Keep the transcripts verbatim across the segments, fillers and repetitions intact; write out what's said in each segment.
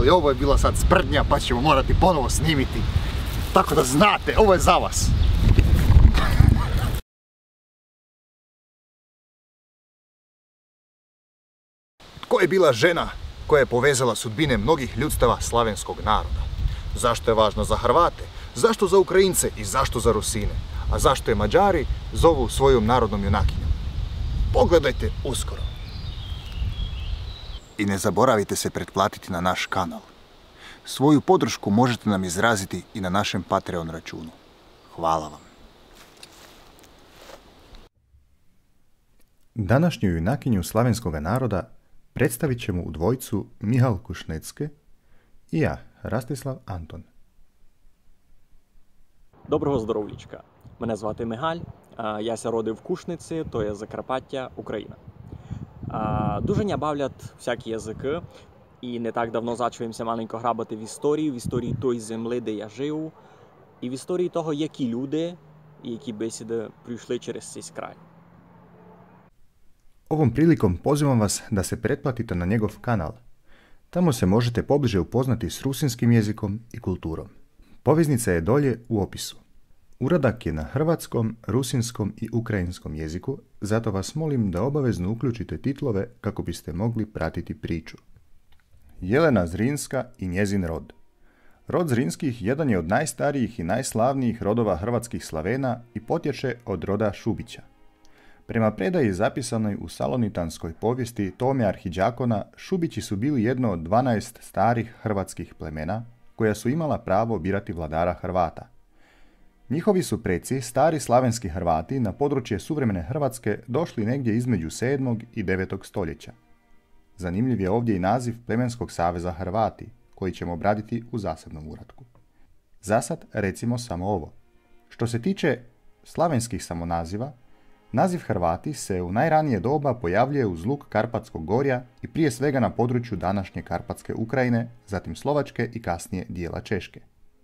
ali ovo je bila sad sprdnja pa ćemo morati ponovo snimiti. Tako da znate, ovo je za vas. Tko je bila žena koja je povezala sudbine mnogih ljudstava slavenskog naroda? Zašto je važno za Hrvate? Zašto za Ukrajince i zašto za Rusine? A zašto je Mađari zovu svojom narodnom junakinjom? Pogledajte uskoro. I ne zaboravite se pretplatiti na naš kanal. Svoju podršku možete nam izraziti i na našem Patreon računu. Hvala vam. Današnju junakinju slavenskog naroda predstavit ćemo u dvojcu Mihal Kušnecke i ja, Rastislav Anton. Доброго здоров'ячка. Мене звати Мигаль. Я ся родив в Кушниці, то є Закарпаття, Україна. Дуже ня бавлять всякі язики. І не так давно зачуємося маленько грабати в історії, в історії тої земли, де я жив, і в історії того, які люди і які бесіди прийшли через цей край. Ovom prilikom pozivam vas da se pretplatite na njegov kanal. Tamo se možete pobliže upoznati s rusinskim jezikom i kulturom. Poveznica je dolje u opisu. Uradak je na hrvatskom, rusinskom i ukrajinskom jeziku, zato vas molim da obavezno uključite titlove kako biste mogli pratiti priču. Jelena Zrinska i njezin rod. Rod Zrinskih jedan je od najstarijih i najslavnijih rodova hrvatskih Slavena i potječe od roda Šubića. Prema predaji zapisanoj u salonitanskoj povijesti Tome Arhidžakona, Šubići su bili jedno od dvanaest starih hrvatskih plemena koja su imala pravo birati vladara Hrvata. Njihovi su preci, stari slavenski Hrvati, na područje suvremene Hrvatske došli negdje između sedmog i devetog stoljeća. Zanimljiv je ovdje i naziv plemenskog saveza Hrvati, koji ćemo obraditi u zasebnom uratku. Zasad recimo samo ovo. Što se tiče slavenskih samonaziva, naziv Hrvati se u najranije doba pojavljuje uz luk Karpatskog gorja i prije svega na području današnje Karpatske Ukrajine, zatim Slovačke i kasnije dijela Češke.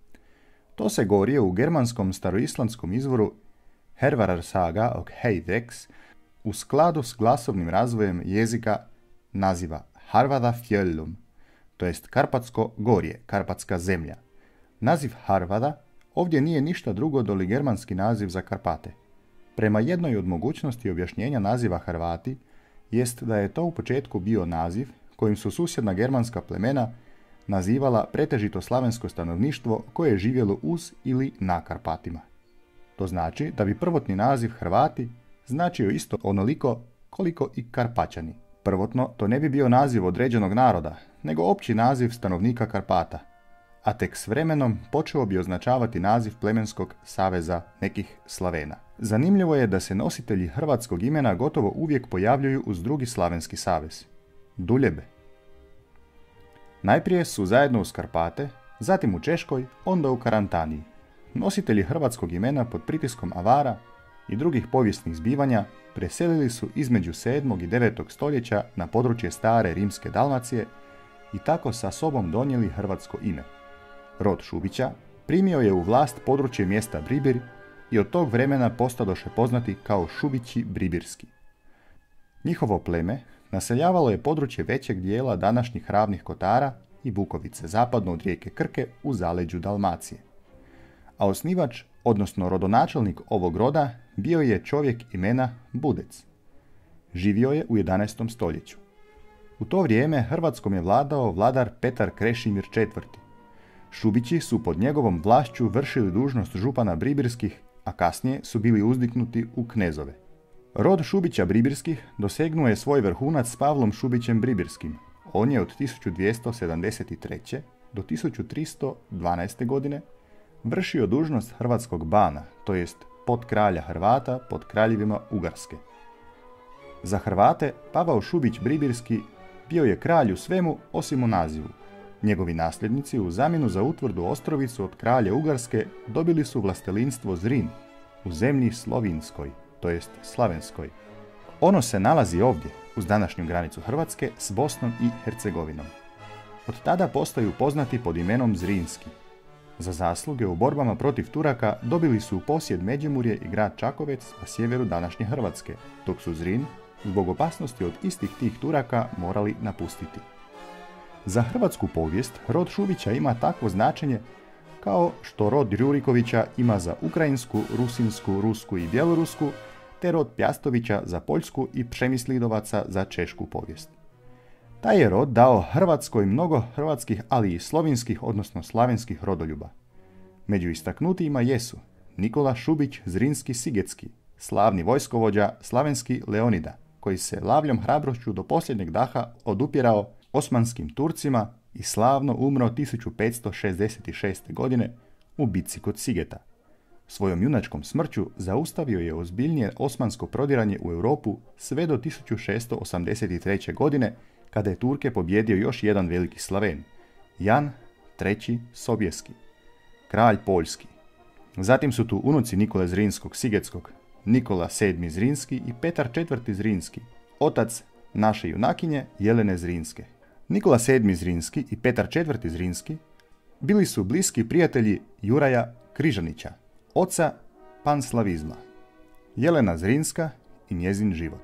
To se gorje u germanskom staroislandskom izvoru Hervarar saga og Heiðeks u skladu s glasovnim razvojem jezika naziva Harvada Fjöllum, to jest Karpatsko gorje, Karpatska zemlja. Naziv Harvada ovdje nije ništa drugo doli germanski naziv za Karpate. Prema jednoj od mogućnosti objašnjenja naziva Hrvati jest da je to u početku bio naziv kojim su susjedna germanska plemena nazivala pretežito slavensko stanovništvo koje je živjelo uz ili na Karpatima. To znači da bi prvotni naziv Hrvati značio isto onoliko koliko i Karpaćani. Prvotno to ne bi bio naziv određenog naroda, nego opći naziv stanovnika Karpata, a tek s vremenom počeo bi označavati naziv plemenskog saveza nekih Slavena. Zanimljivo je da se nositelji hrvatskog imena gotovo uvijek pojavljuju uz drugi slavenski savez, Duljebe. Najprije su zajedno uz Karpate, zatim u Češkoj, onda u Karantaniji. Nositelji hrvatskog imena pod pritiskom avara i drugih povijesnih zbivanja preselili su između sedmog i devetog stoljeća na područje stare rimske Dalmacije i tako sa sobom donijeli hrvatsko ime. Rod Šubića primio je u vlast područje mjesta Bribir i od tog vremena postadoše poznati kao Šubići Bribirski. Njihovo pleme naseljavalo je područje većeg dijela današnjih Ravnih Kotara i Bukovice, zapadno od rijeke Krke u zaleđu Dalmacije. A osnivač, odnosno rodonačelnik ovog roda, bio je čovjek imena Budec. Živio je u jedanaestom stoljeću. U to vrijeme Hrvatskom je vladao vladar Petar Krešimir četvrti. Šubići su pod njegovom vlašću vršili dužnost župana Bribirskih, a kasnije su bili uzdiknuti u knezove. Rod Šubića Bribirskih dosegnuo je svoj vrhunac s Pavlom Šubićem Bribirskim. On je od tisuću dvjesto sedamdeset treće. do tisuću tristo dvanaeste. godine vršio dužnost hrvatskog bana, to jest podkralja Hrvata pod kraljevima Ugarske. Za Hrvate Pavao Šubić Bribirski bio je kralj u svemu osim u nazivu. Njegovi nasljednici u zamjenu za utvrdu Ostrovicu od kralja Ugarske dobili su vlastelinstvo Zrin u zemlji Slovinskoj, to jest Slavenskoj. Ono se nalazi ovdje, uz današnju granicu Hrvatske s Bosnom i Hercegovinom. Od tada postaju poznati pod imenom Zrinski. Za zasluge u borbama protiv Turaka dobili su u posjed Međimurje i grad Čakovec na sjeveru današnje Hrvatske, dok su Zrin, zbog opasnosti od istih tih Turaka, morali napustiti. Za hrvatsku povijest rod Šubića ima takvo značenje kao što rod Rjurikovića ima za ukrajinsku, rusinsku, rusku i bjelorusku, te rod Pjastovića za poljsku i Přemyslidovaca za češku povijest. Taj je rod dao Hrvatskoj mnogo hrvatskih, ali i slovinskih, odnosno slavenskih rodoljuba. Među istaknutijima jesu Nikola Šubić Zrinski-Sigetski, slavni vojskovođa slavenski Leonida, koji se lavljom hrabrošću do posljednjeg daha odupirao osmanskim Turcima i slavno umro tisuću petsto šezdeset šeste. godine u bitci kod Sigeta. Svojom junačkom smrću zaustavio je ozbiljnije osmansko prodiranje u Europu sve do tisuću šesto osamdeset treće. godine, kada je Turke pobjedio još jedan veliki Slaven, Jan treći Sobieski, kralj Poljski. Zatim su tu unuci Nikole Zrinskog-Sigetskog, Nikola sedmi Zrinski i Petar četvrti Zrinski, otac naše junakinje Jelene Zrinske. Nikola sedmi Zrinski i Petar četvrti Zrinski bili su bliski prijatelji Juraja Križanića, oca panslavizma. Jelena Zrinska i njezin život.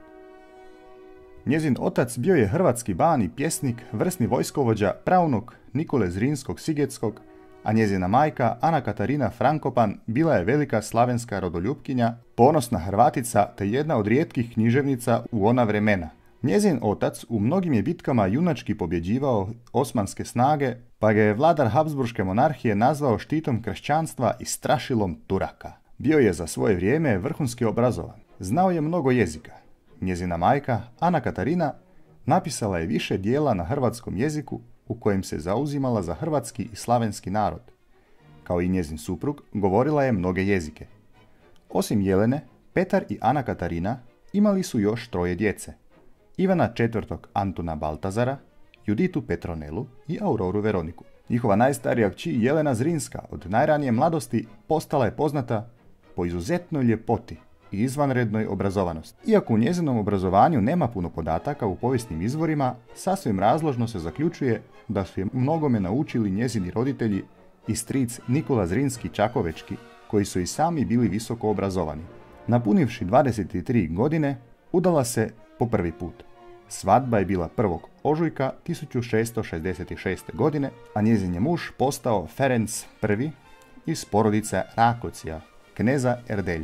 Njezin otac bio je hrvatski ban i pjesnik, vrsni vojskovođa praunuk Nikole Zrinskog-Sigetskog, a njezina majka Ana Katarina Frankopan bila je velika slavenska rodoljupkinja, ponosna Hrvatica te jedna od rijetkih književnica u ona vremena. Njezin otac u mnogim je bitkama junački pobjeđivao osmanske snage, pa ga je vladar Habsburške monarhije nazvao štitom kršćanstva i strašilom Turaka. Bio je za svoje vrijeme vrhunski obrazovan. Znao je mnogo jezika. Njezina majka, Ana Katarina, napisala je više dijela na hrvatskom jeziku u kojem se zauzimala za hrvatski i slavenski narod. Kao i njezin suprug, govorila je mnoge jezike. Osim Jelene, Petar i Ana Katarina imali su još troje djece. Ivana četvrtog Antuna Baltazara, Juditu Petronelu i Auroru Veroniku. Njihova najstarija kći Jelena Zrinska od najranije mladosti postala je poznata po izuzetnoj ljepoti i izvanrednoj obrazovanosti. Iako u njezinom obrazovanju nema puno podataka u povijesnim izvorima, sasvim razložno se zaključuje da su je mnogome naučili njezini roditelji i stric Nikola Zrinski Čakovečki, koji su i sami bili visoko obrazovani. Napunivši dvadeset tri godine, udala se po prvi put. Svadba je bila prvog ožujka tisuću šesto šezdeset šeste. godine, a njezin je muž postao Ferenc I iz porodice Rakocija, kneza Erdelja.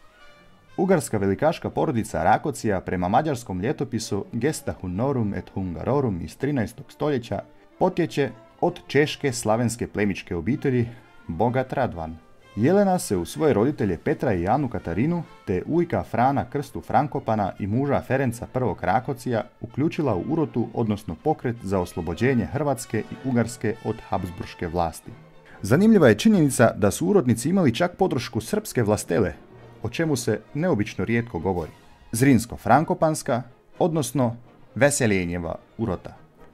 Ugarska velikaška porodica Rakocija prema mađarskom ljetopisu Gesta Hunnorum et Hungarorum iz trinaestog stoljeća potječe od češke slavenske plemičke obitelji Bogat Radvan. Jelena se u svoje roditelje Petra i Anu Katarinu, te ujka Frana Krstu Frankopana i muža Ferenca I Rakocija uključila u urotu, odnosno pokret za oslobođenje Hrvatske i Ugarske od Habsburške vlasti. Zanimljiva je činjenica da su urotnici imali čak podršku srpske vlastele, o čemu se neobično rijetko govori. Zrinsko-Frankopanska, odnosno Veseljenjeva urota.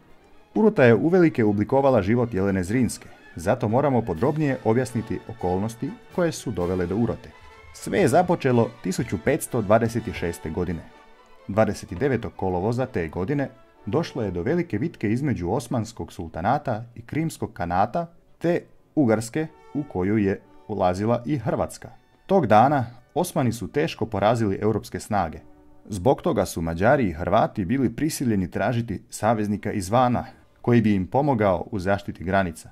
Urota je uvelike oblikovala život Jelene Zrinske, zato moramo podrobnije objasniti okolnosti koje su dovele do urote. Sve je započelo tisuću petsto dvadeset šeste. godine. dvadeset devetog kolovoza te godine došlo je do velike bitke između Osmanskog sultanata i Krimskog kanata te Ugarske, u koju je ulazila i Hrvatska. Tog dana Osmani su teško porazili europske snage. Zbog toga su Mađari i Hrvati bili prisiljeni tražiti saveznika izvana, koji bi im pomogao u zaštiti granica.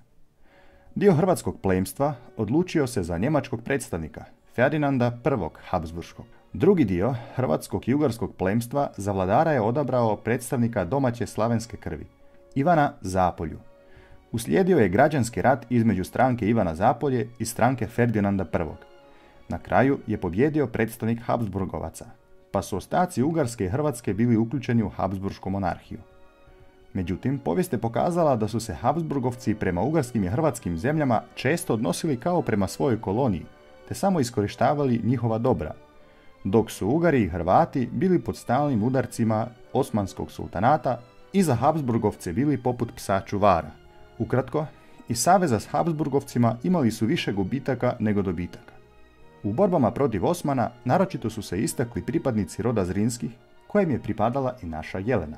Dio hrvatskog plemstva odlučio se za njemačkog predstavnika, Ferdinanda I Habsburškog. Drugi dio hrvatskog i ugarskog plemstva za vladara je odabrao predstavnika domaće slavenske krvi, Ivana Zapolju. Uslijedio je građanski rat između stranke Ivana Zapolje i stranke Ferdinanda I. Na kraju je pobjedio predstavnik Habsburgovaca, pa su ostaci Ugarske i Hrvatske bili uključeni u Habsburšku monarhiju. Međutim, povijest je pokazala da su se Habsburgovci prema ugarskim i hrvatskim zemljama često odnosili kao prema svojoj koloniji, te samo iskorištavali njihova dobra, dok su Ugari i Hrvati bili pod stalnim udarcima Osmanskog sultanata i za Habsburgovce bili poput psa čuvara. Ukratko, iz saveza s Habsburgovcima imali su više gubitaka nego dobitaka. U borbama protiv Osmana naročito su se istakli pripadnici roda Zrinskih, kojem je pripadala i naša Jelena.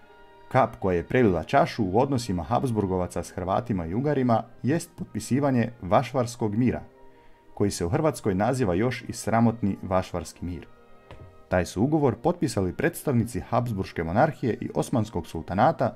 Kap koja je prelila čašu u odnosima Habsburgovaca s Hrvatima i Ugarima jest potpisivanje Vašvarskog mira, koji se u Hrvatskoj naziva još i sramotni Vašvarski mir. Taj su ugovor potpisali predstavnici Habsburške monarhije i Osmanskog sultanata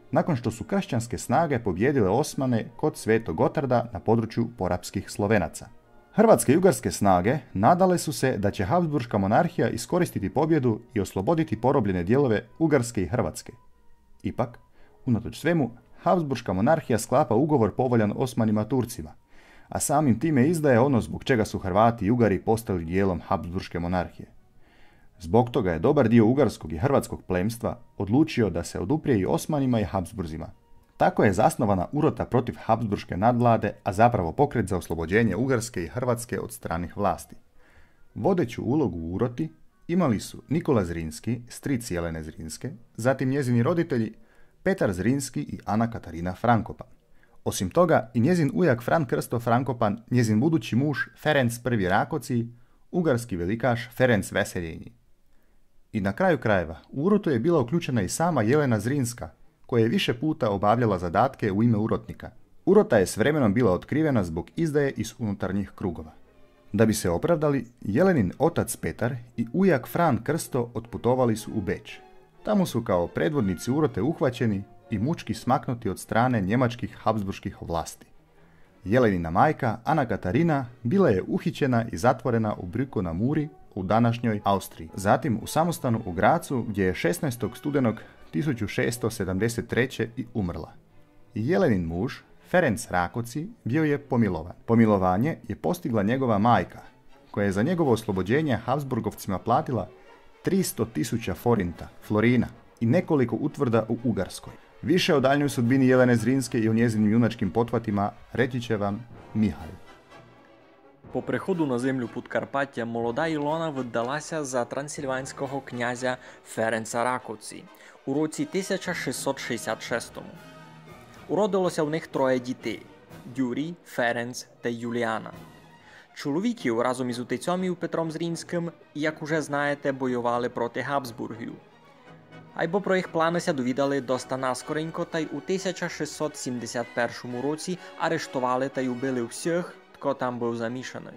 nakon što su kršćanske snage pobijedile Osmane kod Svetog Gotarda na području porapskih Slovenaca. Hrvatske i ugarske snage nadale su se da će Habsburška monarhija iskoristiti pobjedu i osloboditi porobljene dijelove Ugarske i Hrvatske. Ipak, unatoč svemu, Habsburška monarhija sklapa ugovor povoljan Osmanima Turcima, a samim time izdaje ono zbog čega su Hrvati i Ugari postali dijelom Habsburške monarhije. Zbog toga je dobar dio ugarskog i hrvatskog plemstva odlučio da se oduprije i Osmanima i Habsburzima. Tako je zasnovana urota protiv Habsburške nadvlade, a zapravo pokret za oslobođenje Ugarske i Hrvatske od stranih vlasti. Vodeću ulogu u uroti imali su Nikola Zrinski, stric Jelene Zrinske, zatim njezini roditelji Petar Zrinski i Ana Katarina Frankopan. Osim toga, i njezin ujak Fran Krsto Frankopan, njezin budući muž Ferenc I. Rakoci, ugarski velikaš Ferenc Veseljenji. I na kraju krajeva, u urotu je bila uključena i sama Jelena Zrinska, koja je više puta obavljala zadatke u ime urotnika. Urota je s vremenom bila otkrivena zbog izdaje iz unutarnjih krugova. Da bi se opravdali, Jelenin otac Petar i ujak Fran Krsto otputovali su u Beč. Tamo su kao predvodnici urote uhvaćeni i mučki smaknuti od strane njemačkih habsburških vlasti. Jelenina majka, Ana Katarina, bila je uhićena i zatvorena u Brüku na Muri u današnjoj Austriji. Zatim u samostanu u Gracu, gdje je šesnaestog studenog tisuću šessto sedamdeset treće i umrla. Jelenin muž, Ferenc Rakoci, bio je pomilovan. Pomilovanje je postigla njegova majka, koja je za njegovo oslobođenje Habsburgovcima platila tristo tisuća forinta, florina i nekoliko utvrda u Ugarskoj. Više o daljnjoj sudbini Jelene Zrinske i o njezinim junačkim pothvatima reći će vam Mihaj. Po приходу на землю Подкарпаття молода Ілона видалася за трансильванського князя Ференца Раковці у році тисяча шістсот шістдесят шостому. Уродилося в них троє дітей – Юрій, Ференц та Юліана. Чоловіків разом із отцем Петром Зрінським, як уже знаєте, воювали проти Габсбургів. Айбо про їх плани ся довідали доста наскоренько, та й у тисяча шістсот сімдесят першому році арештували та й убили всіх, хто там був замішаний.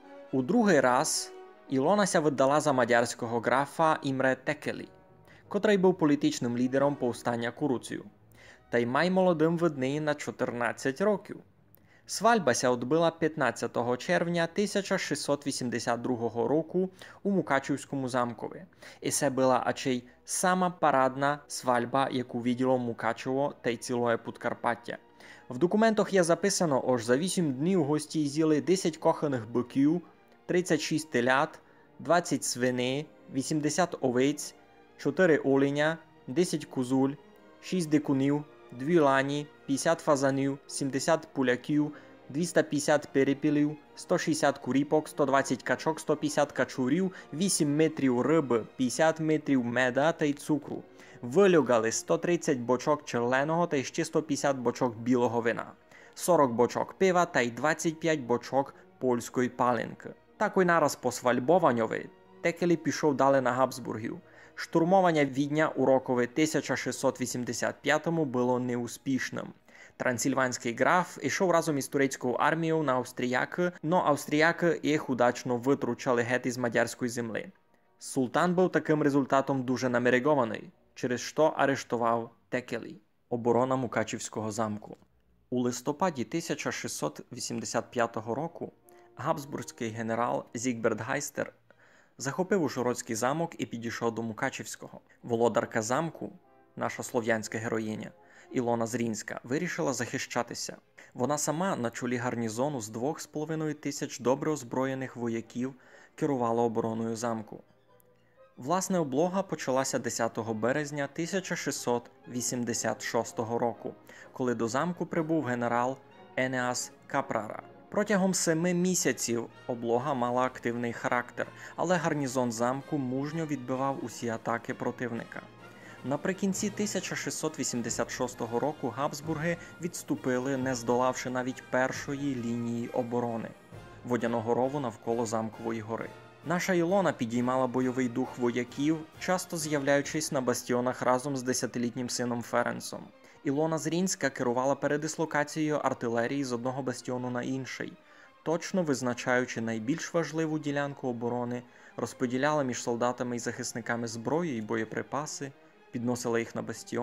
У другий раз Ілона ся видала за мадярського графа Імре Текелі, котрий був політичним лідером повстання Куруцію, та й май молодим видний на чотирнадцять років. Свальба ся відбила п'ятнадцятого червня тисяча шістсот вісімдесят другого року у Мукачівському замкові. І це була ачей сама парадна свальба, яку виділо Мукачево та й цілое Подкарпаття. В документах є записано, аж за вісім днів гості з'їли десять коханих биків, тридцять шість телят, двадцять свиней, вісімдесят овець, чотири оленя, десять козуль, шість дикунів, дві лані, п'ятдесят фазанів, сімдесят пуляків, двісті п'ятдесят перепілів, сто шістдесят куріпок, сто двадцять качок, сто п'ятдесят качурів, вісім метрів риби, п'ятдесят метрів меда та й цукру. Вилюгали сто тридцять бочок черленого та й ще сто п'ятдесят бочок білого вина, сорок бочок пива та й двадцять п'ять бочок польської паленки. Такий нараз по свальбованньові Текелі пішов далі на Габсбургів. Штурмовання Відня у рокові тисяча шістсот вісімдесят п'ятому було неуспішним. Трансильванський граф ішов разом із турецькою армією на австріяки, но австріяки їх удачно витручали геть із мадярської землі. Султан був таким результатом дуже намерегований, через що арештував Текелі. Оборона Мукачівського замку. У листопаді тисяча шістсот вісімдесят п'ятого року габсбурзький генерал Зігберт Гайстер захопив Ужгородський замок і підійшов до Мукачівського. Володарка замку, наша слов'янська героїня, Ілона Зрінська, вирішила захищатися. Вона сама на чолі гарнізону з двох з половиною тисяч добре озброєних вояків керувала обороною замку. Власне, облога почалася десятого березня тисяча шістсот вісімдесят шостого року, коли до замку прибув генерал Енеас Капрара. Протягом семи місяців облога мала активний характер, але гарнізон замку мужньо відбивав усі атаки противника. Наприкінці тисяча шістсот вісімдесят шостого року Габсбурги відступили, не здолавши навіть першої лінії оборони – водяного рову навколо Замкової гори. Наша Ілона підіймала бойовий дух вояків, часто з'являючись на бастіонах разом з десятилітнім сином Ференцом. Ілона Зрінська керувала передислокацією артилерії з одного бастіону на інший, точно визначаючи найбільш важливу ділянку оборони, розподіляла між солдатами і захисниками зброю і боєприпаси, підносила їх на бастіон.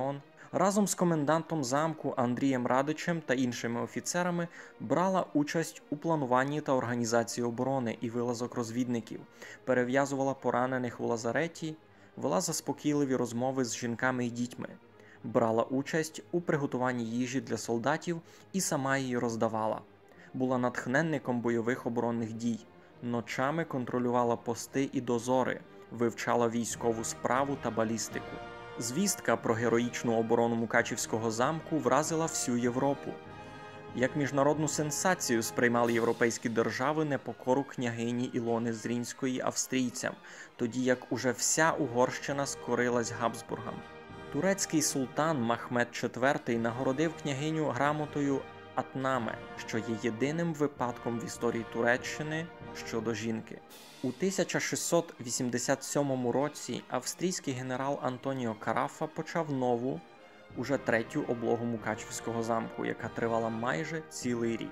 Разом з комендантом замку Андрієм Радичем та іншими офіцерами брала участь у плануванні та організації оборони і вилазок розвідників, перев'язувала поранених у лазареті, вела заспокійливі розмови з жінками і дітьми, брала участь у приготуванні їжі для солдатів і сама її роздавала. Була натхненником бойових оборонних дій, ночами контролювала пости і дозори, вивчала військову справу та балістику. Звістка про героїчну оборону Мукачівського замку вразила всю Європу. Як міжнародну сенсацію сприймали європейські держави непокору княгині Ілони Зрінської австрійцям, тоді як уже вся Угорщина скорилась Габсбургам. Турецький султан Махмед четвертий нагородив княгиню грамотою Атнаме, що є єдиним випадком в історії Туреччини щодо жінки. У тисяча шістсот вісімдесят сьомому році австрійський генерал Антоніо Карафа почав нову, уже третю облогу Мукачівського замку, яка тривала майже цілий рік.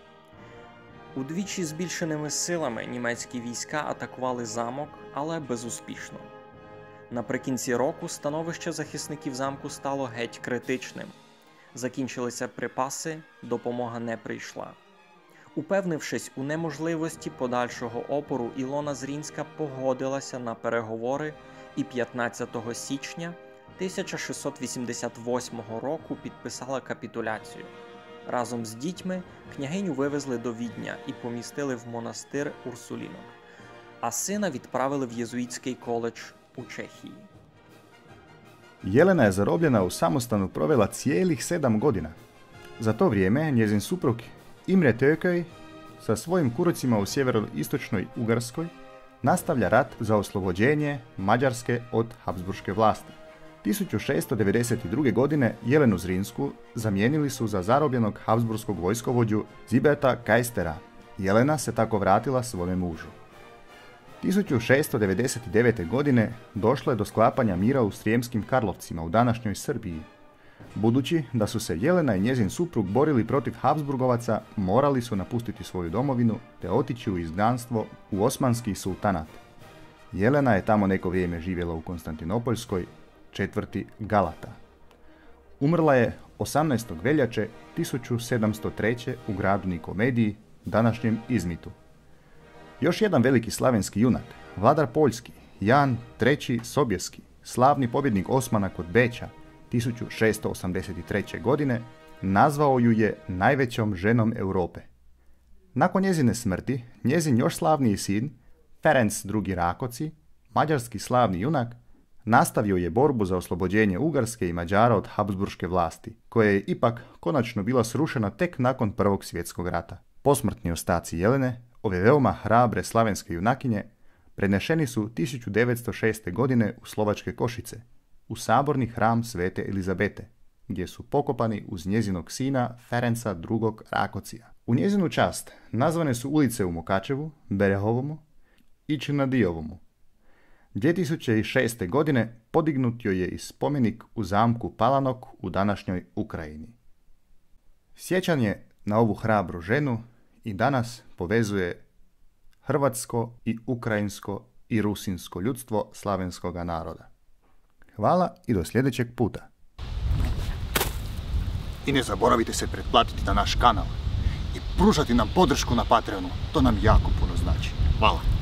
Удвічі збільшеними силами німецькі війська атакували замок, але безуспішно. Наприкінці року становище захисників замку стало геть критичним. Закінчилися припаси, допомога не прийшла. Упевнившись у неможливості подальшого опору, Ілона Зрінська погодилася на переговори і п'ятнадцятого січня тисяча шістсот вісімдесят восьмого року підписала капітуляцію. Разом з дітьми княгиню вивезли до Відня і помістили в монастир Урсулінок, а сина відправили в єзуїтський коледж u Čehiji. Jelena je zarobljena u samostanu provela cijelih sedam godina. Za to vrijeme njezin suprug Imre Tököy sa svojim kurucima u sjeveroistočnoj Ugarskoj nastavlja rat za oslobođenje Mađarske od Habsburške vlasti. tisuću šesto devedeset druge. godine Jelenu Zrinsku zamijenili su za zarobljenog habsburskog vojskovođu Ziberta Kaistera. Jelena se tako vratila svome mužu. tisuću šesto devedeset devete. godine došlo je do sklapanja mira u Srijemskim Karlovcima u današnjoj Srbiji. Budući da su se Jelena i njezin suprug borili protiv Habsburgovaca, morali su napustiti svoju domovinu te otići u izgnanstvo u Osmanski sultanat. Jelena je tamo neko vrijeme živjela u Konstantinopoljskoj četvrti Galata. Umrla je osamnaestog veljače tisuću sedamsto treće. u gradu Nikomediji, današnjem Izmitu. Još jedan veliki slavenski junak, vladar Poljski, Jan treći. Sobieski, slavni pobjednik Osmana kod Beča tisuću šesto osamdeset treće. godine, nazvao ju je najvećom ženom Europe. Nakon njezine smrti, njezin još slavniji sin, Ferenc drugi. Rakoci, mađarski slavni junak, nastavio je borbu za oslobođenje Ugarske i Mađara od Habsburške vlasti, koja je ipak konačno bila srušena tek nakon Prvog svjetskog rata. Posmrtni ostaci Jelene, ove veoma hrabre slavenske junakinje, prenešeni su tisuću devetsto šeste. godine u Slovačke Košice, u saborni hram Svete Elizabete, gdje su pokopani uz njezinog sina Ferenca drugog. Rakocija. U njezinu čast nazvane su ulice u Mukačevu, Berehovomu i Črnadijovomu. dvije tisuće šeste. godine podignut joj je i spomenik u zamku Palanok u današnjoj Ukrajini. Sjećanje na ovu hrabru ženu i danas povezuje hrvatsko i ukrajinsko i rusinsko ljudstvo slavenskoga naroda. Hvala i do sljedećeg puta. I ne zaboravite se pretplatiti na naš kanal i pružati nam podršku na Patreonu. To nam jako puno znači. Hvala.